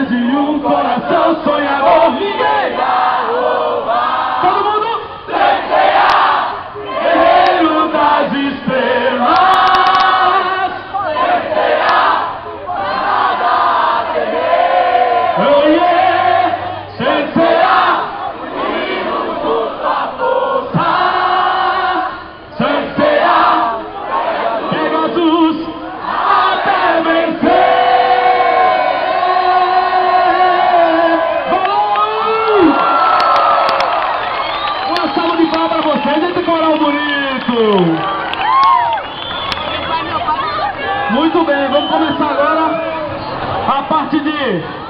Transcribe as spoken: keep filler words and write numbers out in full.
atrás de um coração sonhador. Ninguém vai roubar. Todo mundo? Senseia, guerreiro das estrelas. Senseia, nada a temer. Oh yeah, Senseia, unidos sua força. Senseia, Pegasus até vencer. Para vocês, esse coral bonito! Muito bem, vamos começar agora a parte de